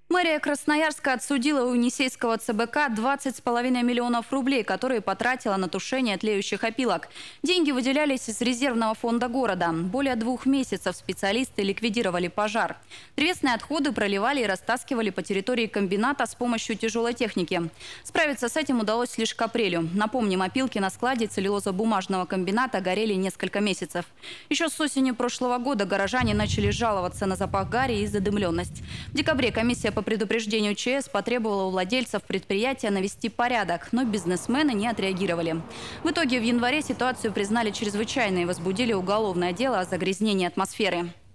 Мэрия Красноярска отсудила у Енисейского ЦБК 20,5 миллионов рублей, которые потратила на тушение тлеющих опилок. Деньги выделялись из резервного фонда города. Более 2 месяцев специалисты ликвидировали пожар. Древесные отходы проливали и растаскивали по территории комбината с помощью тяжелой техники. Справиться с этим удалось лишь к апрелю. Напомним, опилки на складе целлюлозо-бумажного комбината горели несколько месяцев. Еще с осени прошлого года горожане начали жаловаться на запах гари и задымленность. В декабре комиссия по предупреждению ЧС потребовала у владельцев предприятия навести порядок, но бизнесмены не отреагировали. В итоге в январе ситуацию признали чрезвычайной и возбудили уголовное дело о загрязнении атмосферы.